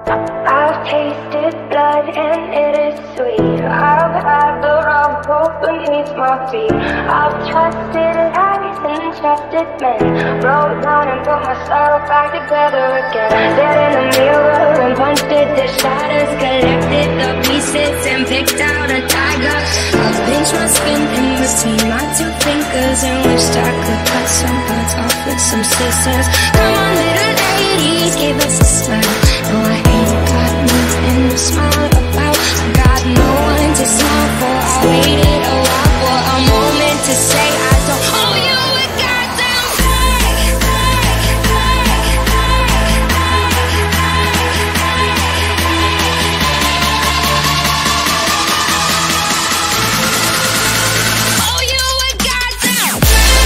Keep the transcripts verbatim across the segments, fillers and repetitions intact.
I've tasted blood and it is sweet. I've had the rug pulled beneath my feet. I've trusted lies and trusted men. Broke down and put myself back together again. Dead in the mirror and punched at the shadows. Collected the pieces and picked out a tiger. I've pinched my skin in between my two fingers and wished I could cut some parts off with some scissors. Come on, little ladies, give us a smile. No, I ain't got nothing to smile about. I got no one to smile for. I waited a while for a moment to say I don't owe you a goddamn thing. Owe you a goddamn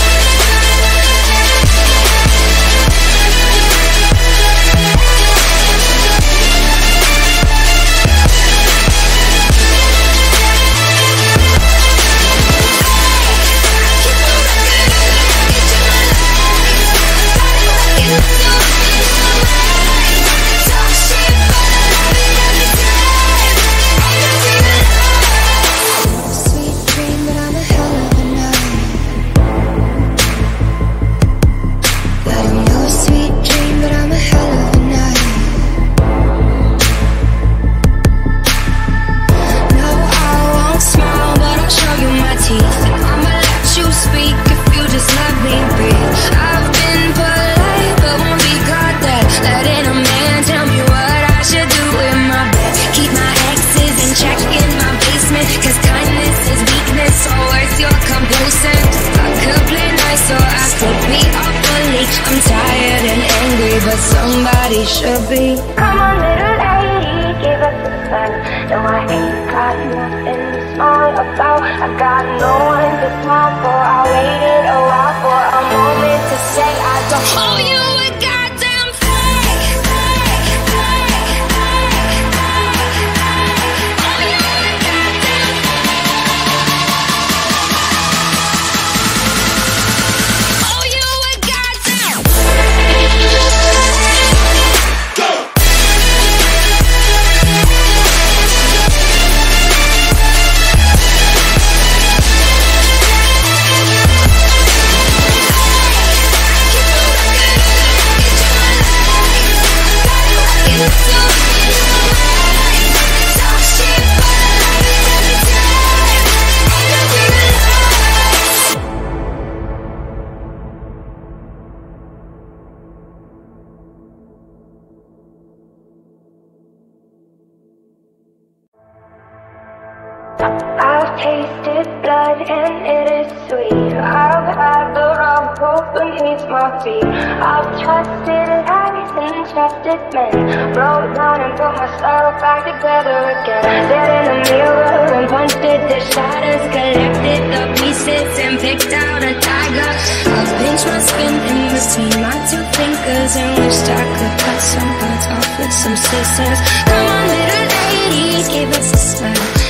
somebody should be. Come on, little lady, give us a sign. No, I ain't got nothing to smile about. I got no one to smile for. I waited a while for a moment to say I don't owe you a goddamn thing. Owe you a goddamn Owe you a goddamn I've tasted blood and it is sweet. I've had the rug pulled beneath my feet. I've trusted lies and trusted men. Broke down and put myself back together again. Dead in the mirror and punched at the shadows. Collected the pieces and picked out a tiger. I've pinched my skin in between my two fingers and wished I could cut some parts off with some scissors. Come on, little ladies, give us a smile.